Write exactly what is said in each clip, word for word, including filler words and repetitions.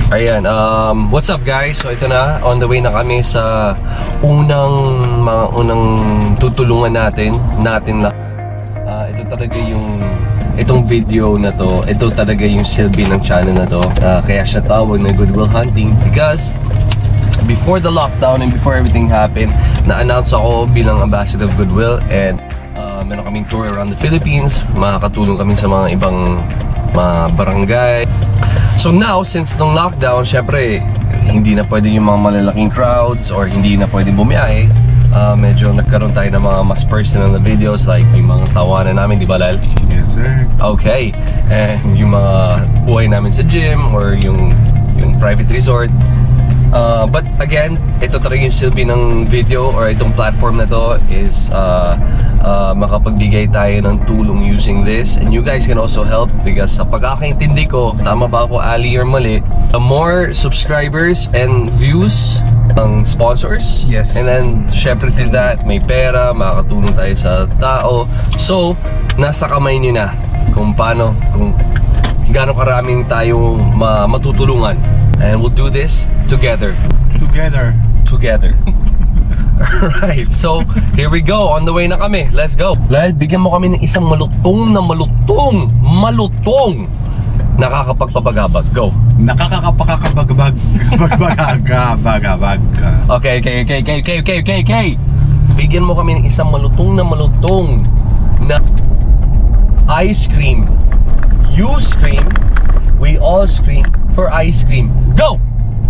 Ayan, um, what's up guys? So ito na, on the way na kami sa unang, mga unang tutulungan natin, natin lahat. Uh, ito talaga yung, itong video na to, ito talaga yung silbi ng channel na to. Uh, kaya siya tawag na Good Will Hunting because before the lockdown and before everything happened, na-announce ako bilang ambassador of Goodwill and uh, meron kaming tour around the Philippines. Makakatulong kami sa mga ibang mga barangay. So now, since nung lockdown, syempre, hindi na pwede yung mga malalaking crowds or hindi na pwede bumiyahe. Uh, medyo nagkaroon tayo ng mga mas personal na videos like yung mga tawanan namin, di ba Lal? Yes sir. Okay. And yung mga buhay namin sa gym or yung, yung private resort. Uh, but again, ito talaga yung silbi ng video or itong platform na to is uh, uh, makapagbigay tayo ng tulong using this, and you guys can also help because sa pagkakaintindi ko, tama ba ako Ali or mali, the more subscribers and views ng sponsors, yes, and then syempre till that may pera, makakatulong tayo sa tao. So nasa kamay nyo na kung paano, kung gaano karaming tayo ma matutulungan. And we'll do this together. Together. Together. Alright, so here we go. On the way na kami. Let's go. Lal, bigyan mo kami ng isang malutong na malutong, malutong nakakapagpapagabag. Go. Nakakapakakabagabag. Bagabagabag. Okay, okay, okay, okay, okay, okay, okay, okay. Bigyan mo kami ng isang malutong na malutong na ice cream. You scream, we all scream for ice cream. Go!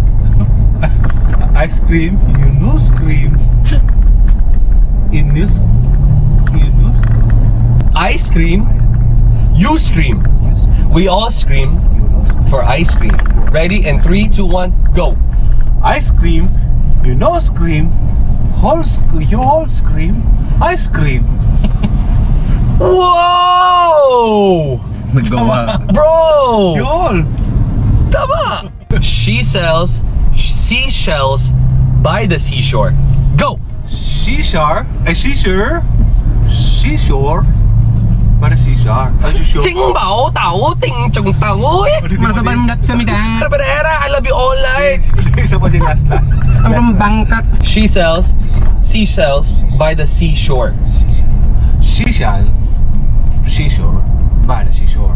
Ice cream, you know scream. In news, you know scream. Ice cream, you scream. We all scream for ice cream. Ready? And three, two, one, go! Ice cream, you know scream. Whole sc you all scream. Ice cream. Whoa! Nagawa. Bro! Yol! Tama! She sells seashells by the seashore. Go! Seashore? Ay, seashore? Seashore? Para seashore? Ay, seashore? Ting bao tao, ting chung tao eh! Marasaban nap sa mida. Barbarera, I love you all night! Isa pa din last last. Ang pambangkat. She sells seashells by the seashore. Seashell? Seashore? By the seashore.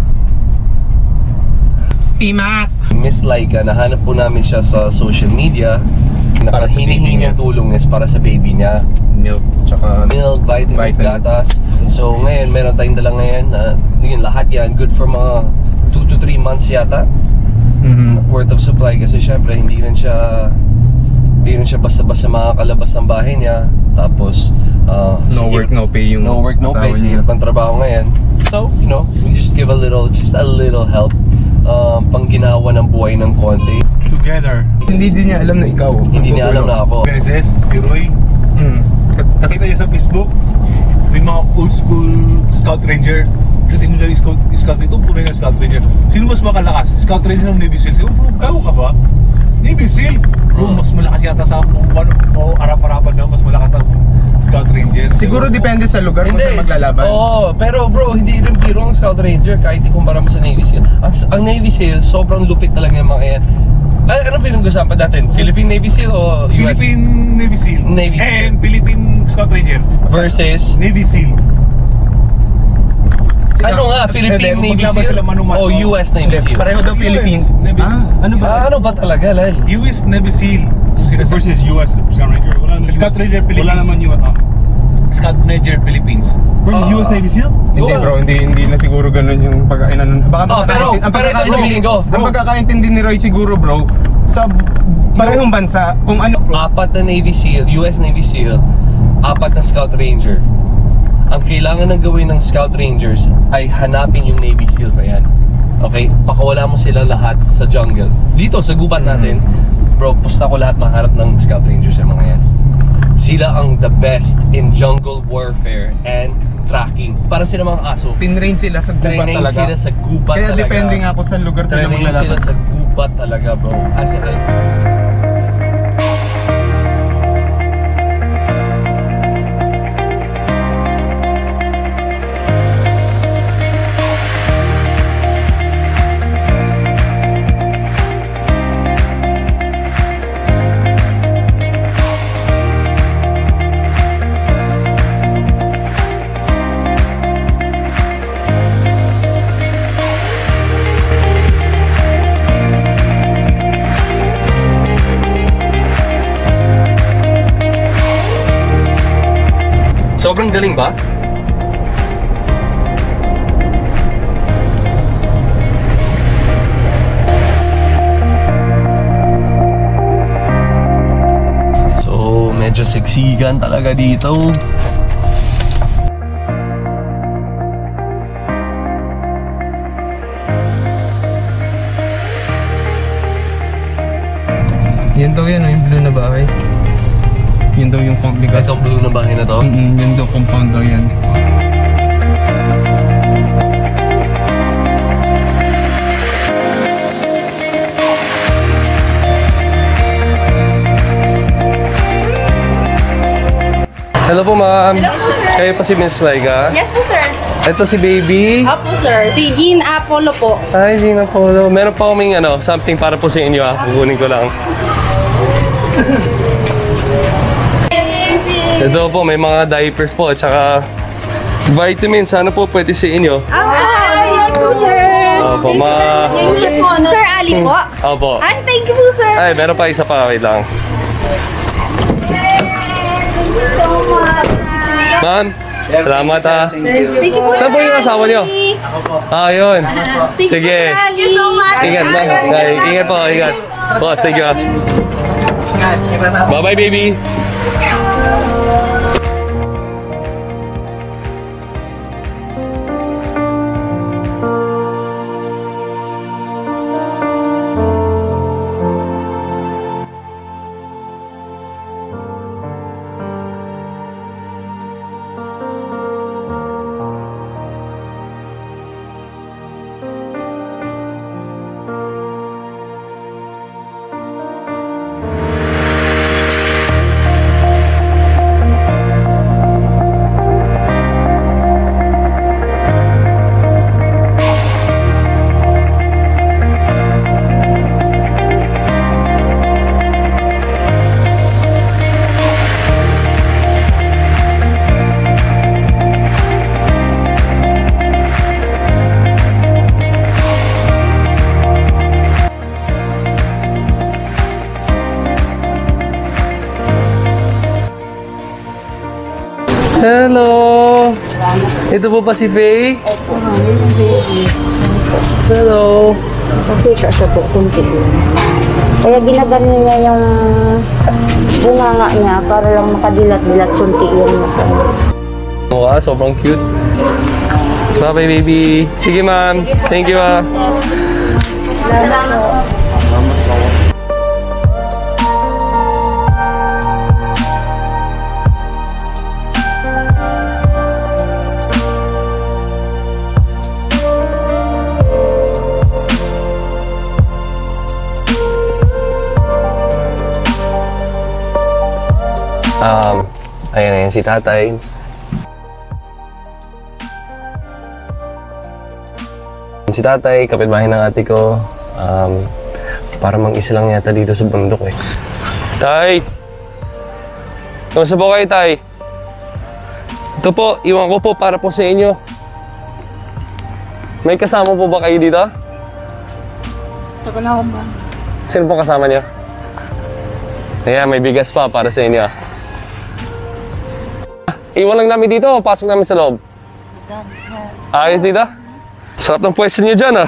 Timat. Miss Laika, nahanap po namin siya sa social media. Para sa baby Hinihingi niya. ng tulong is para sa baby niya. Milk, tsaka Milk, vitamins, Vitamins. gatas. So ngayon, meron tayong dala ngayon na yun, lahat yan, good for mga two to three months yata mm-hmm. worth of supply. Kasi syempre, hindi rin siya hindi rin siya basta-basta makakalabas ng bahay niya. Tapos, uh, No sige, work, no pay yung no work, no pay. asawa Sa niya. hirap ng trabaho ngayon. So, you know, we just give a little, just a little help. Um, pangginawa ng buhay ng konti. Together. Hindi din niya alam na ikaw. Hindi niya alam na ako. Beses, si Roy. Hmm. Nakita niya sa Facebook, may mga old school Scout Ranger. Dating nila yung Scout, Scout ito, punay na Scout Ranger. Sino mas makalakas? Scout Ranger ng Navy SEAL? Bro, gago ka ba? Navy SEAL? Bro, mas malakas yata sa kung ano, o harap-harapan na, mas malakas ang Scout Ranger. Siguro depende sa lugar kung saan maglalaban. Oo, pero bro, hindi rin biro ang Scout Ranger kahit ikumpara mo sa Navy SEAL. Ang, ang Navy SEAL, sobrang lupit talaga yung mga yan. Ano, ano pinag-usapan natin? Philippine Navy SEAL o U S? Philippine Navy SEAL. Navy SEAL. And Philippine Scout Ranger. Versus? Navy SEAL. Ano nga? Philippine Hindi, Navy maglaban SEAL sila mano-mano. o U S Navy SEAL? Pareho daw U S Philippines. Navy. Ah, ano ba? Ah, ano ba talaga, Lal? U S Navy SEAL. Versus U S Scout Ranger. Wala naman Scout Ranger Philippines. Wala naman U S. Ah. Scout Ranger Philippines. Versus U S Navy SEAL? Hindi bro, hindi hindi na siguro ganun yung pagkainan. Baka Oh, pero- pagkakaintindi- ang pero ito pagkakaintindi- sabihin ko, Ang bro. pagkakaintindi ni Roy siguro bro, sa parehong bansa, kung ano Apat na Navy SEAL, U S Navy SEAL, apat na Scout Ranger. Ang kailangan na gawin ng Scout Rangers ay hanapin yung Navy SEALs na yan. Okay? Pakawala mo sila lahat sa jungle. Dito, sa gubat natin, bro, pusta ko lahat maharap ng Scout Rangers yung mga yan. Sila ang the best in jungle warfare and tracking. Para sila mga aso. tinrain sila sa gubat Train talaga. sila sa gubat Kaya talaga. depende nga po sa lugar sila Train sila maglalaban. sa gubat talaga, bro. As in, Sobrang galing ba? So, medyo seksigan talaga dito. Yan daw yan, oh, yung blue na bahay. Yan daw yung compound. Itong blue na bahay na to. Mm-mm, yan daw compound daw yan. Hello po ma'am. Hello po, sir. Kayo pa si Miss Laika? Yes po, sir. Ito si baby. Opo, sir. Si Jean Apollo po. Ay, Gina Polo. Meron pa kaming ano, something para po sa inyo ha. Kukunin ko lang. Ito po, may mga diapers po at saka vitamins. Ano po pwede sa inyo? Ah, yan po, sir. Opo, Thank you, ma- sir. Yes po, Sir Ali po. Opo. Ay, thank you po, sir. Ay, meron pa isa pa. Wait lang. Thank you so much. Ma'am, salamat ha. Thank you po, Saan po yung asawa niyo? Ah, yun. Thank Sige. you, Thank you so much. Ingat, ma'am. Ay, ingat po, ingat. Po, sige ha. Bye-bye, baby. Hello! Ito po ba si Faye? Hello! Nakita siya po, kunti yun. Kaya ginagano niya yung bunganga niya para lang makadilat-dilat kunti yun. Wow, sobrang cute. Bye-bye, baby. Sige, ma'am. Thank you, ah. Um, ayan, ayan si tatay. Si tatay, kapitbahay ng ate ko. Um, para mang-isa lang yata dito sa bundok eh. Tay! Kamusta po kayo, tay? Ito po, iwan ko po para po sa inyo. May kasama po ba kayo dito? Tagal ako ba? Sino po kasama niyo? Ayan, may bigas pa para sa inyo. Iwan lang namin dito, pasok namin sa loob. Ayos dito? Sarap ng pwesto niyo dyan, ah.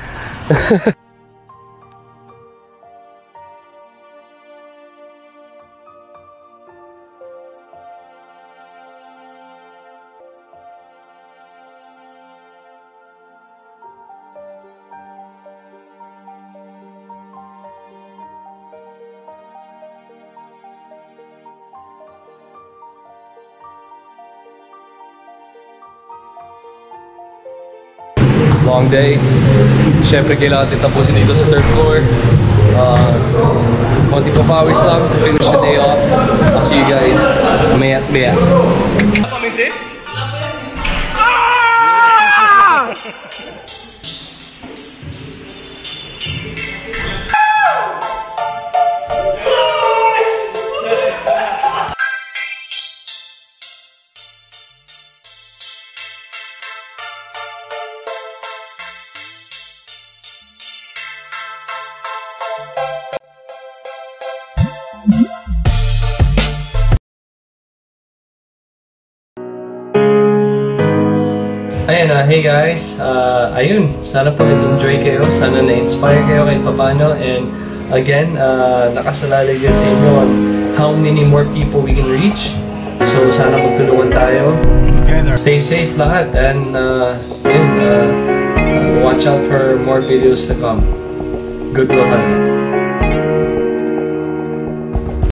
Long day. Siyempre kailangan din tapusin dito sa third floor. Uh, konti pa pawis lang to finish the day off. I'll see you guys maya at maya. Ayan na, hey guys, uh, ayun, sana po nag-enjoy kayo, sana na-inspire kayo kahit papano, and again, uh, nakasalalay din sa inyo on how many more people we can reach. So sana magtulungan tayo. Together. Stay safe lahat, and uh, yun, uh, uh, watch out for more videos to come. Good luck hunting.